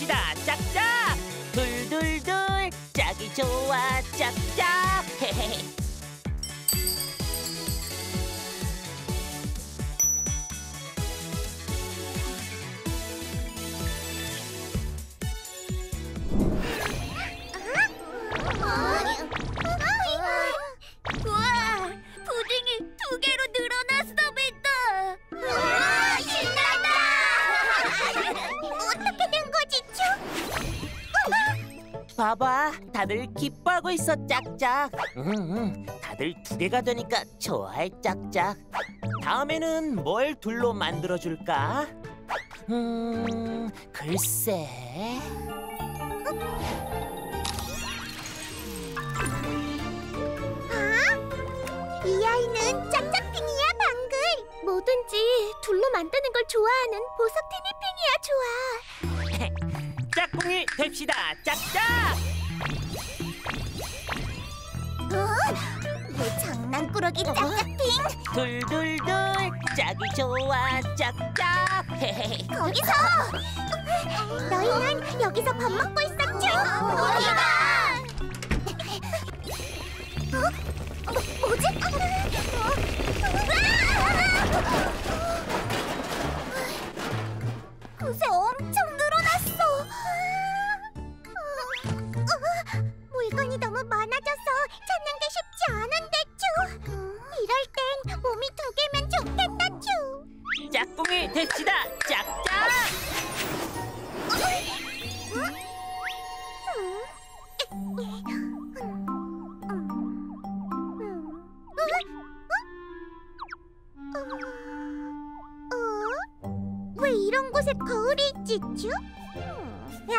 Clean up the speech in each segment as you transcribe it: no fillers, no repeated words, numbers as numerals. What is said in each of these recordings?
됩시다. 짝짝. 둘둘둘 짝이 좋아 짝짝. 헤헤헤. 우와, 푸딩이 2개로 늘어났어, 베타. 우와, 신난다. 어떻게 된 거지, 쭈? 봐봐, 다들 기뻐하고 있어 짝짝. 다들 2개가 되니까 좋아해 짝짝. 다음에는 뭘 둘로 만들어줄까? 글쎄. 이 아이는 짝짝핑이야, 방글. 뭐든지 둘로 만드는 걸 좋아하는 보석 티니핑이야, 좋아. 짝꿍이 됩시다 짝짝. 내 장난꾸러기 짝짝핑. 둘둘둘 짝이 좋아 짝짝. 헤헤헤. 거기서! 너희는 여기서 밥 먹고 있었죠? 어디가? 뭐지? 그새 엄청 늘어났어. 물건이 너무 많아져서 찾는 게 쉽지 않은데, 쭈. 이럴 땐 몸이 2개면 좋겠다, 쭈. 짝꿍이 됩시다 짝짝. 왜 이런 곳에 거울이 있지, 쭈? 야,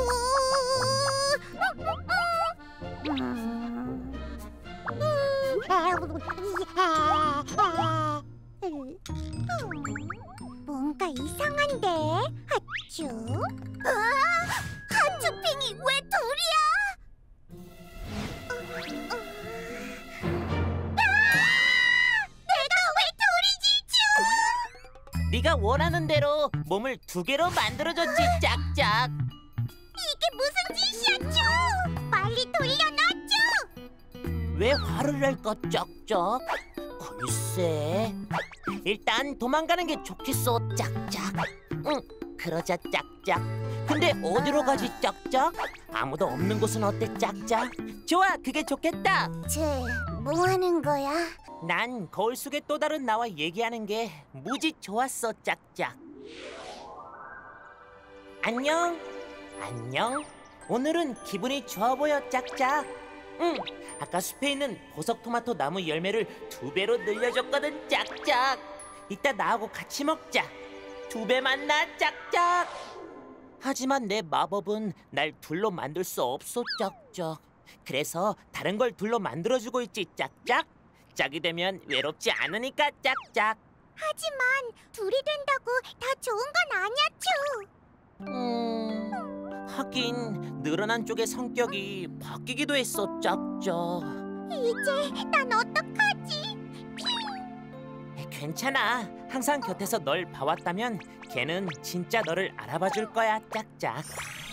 뭔가 이상한데, 하츄? 하츄핑이 왜 둘이야? 내가 왜 둘이지, 쭈? 네가 원하는 대로 몸을 2개로 만들어줬지 짝짝. 이게 무슨 짓이야, 쭈? 빨리 돌려놔, 쭈! 왜 화를 낼까 짝짝? 글쎄. 일단 도망가는 게 좋겠어 짝짝. 응, 그러자 짝짝. 근데 어디로 가지 짝짝? 아무도 없는 곳은 어때 짝짝? 좋아, 그게 좋겠다. 뭐 하는 거야? 난 거울 속의 또 다른 나와 얘기하는 게 무지 좋았어 짝짝. 안녕. 안녕. 오늘은 기분이 좋아 보여 짝짝. 응, 아까 숲에 있는 보석 토마토 나무 열매를 2배로 늘려줬거든 짝짝. 이따 나하고 같이 먹자. 2배 만나 짝짝. 하지만 내 마법은 날 둘로 만들 수 없어 짝짝. 그래서 다른 걸 둘로 만들어주고 있지 짝짝. 짝이 되면 외롭지 않으니까 짝짝. 하지만 둘이 된다고 다 좋은 건 아니야, 쭈. 하긴 늘어난 쪽의 성격이 바뀌기도 했어 짝짝. 이제 난 어떡하지? 괜찮아. 항상 곁에서 널 봐왔다면 걔는 진짜 너를 알아봐 줄 거야 짝짝.